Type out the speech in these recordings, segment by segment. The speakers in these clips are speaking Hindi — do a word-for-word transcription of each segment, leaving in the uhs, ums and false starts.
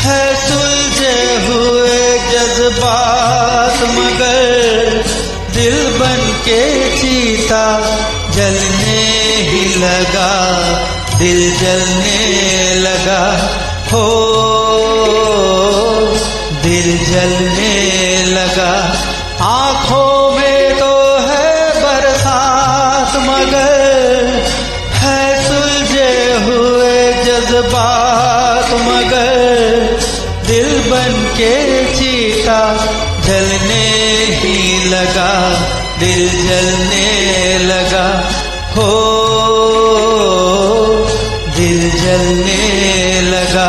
है सुलझे हुए जज्बात मगर दिल बन के चीता जलने ही लगा, दिल जलने लगा, हो दिल जलने लगा। आँखों में तो है बरसात मगर है सुलझे हुए जज्बात मगर दिल बन के चीता जलने ही लगा, दिल जलने लगा, हो दिल जलने लगा।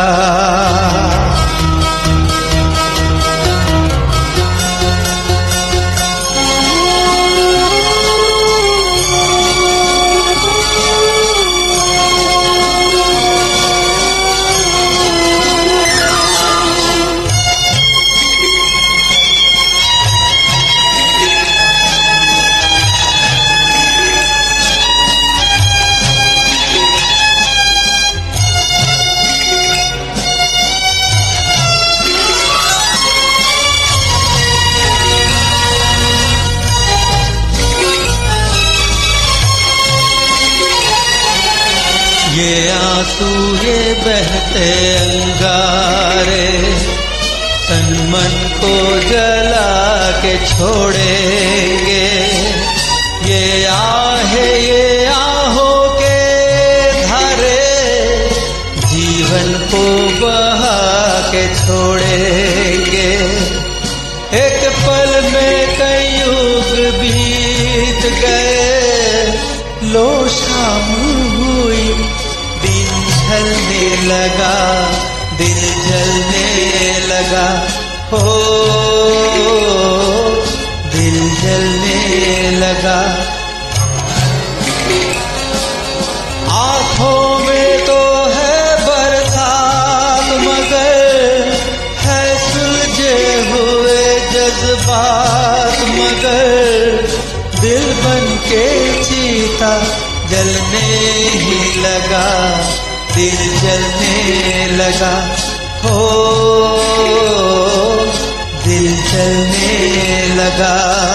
ये आंसू ये बहते अंगारे तन मन को जला के छोड़ेंगे। ये आहे ये आहों के धारे जीवन को बहा के छोड़ेंगे। एक पल में कई युग बीत गए, लो शाम हुई दिन ढलने लगा, दिल जलने लगा, हो दिल जलने लगा। आँखों में तो है बरसात मगर है सुलझे हुए जज्बात मगर दिल बन के चीता जलने ही लगा, दिल जलने लगा, हो दिल जलने लगा।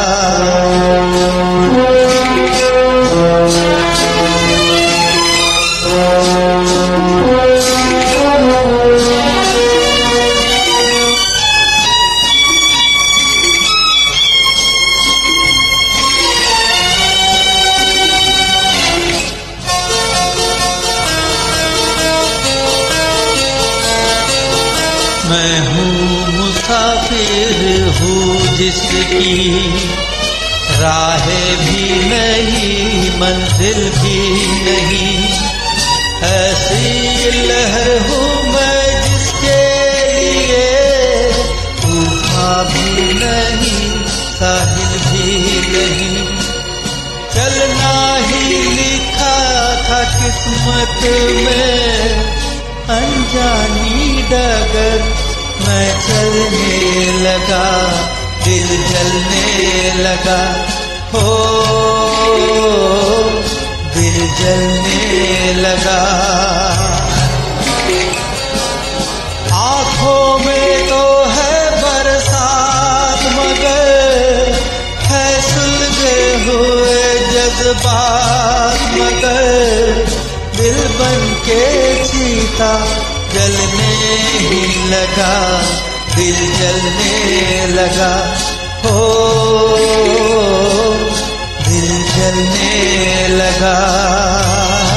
मैं हूँ मुसाफिर हूँ जिसकी राहें भी नहीं मंजिल भी नहीं, ऐसी लहर हूँ मैं जिसके लिए तूफान भी नहीं साहिल भी नहीं। चलना ही लिखा था किस्मत में अनजानी डगर मैं चलने लगा, दिल जलने लगा, हो दिल जलने लगा। आँखों में तो है बरसात मगर है सुलझे हुए जज्बात मगर दिल बन के चीता जलने ही लगा, दिल जलने लगा, हो दिल जलने लगा।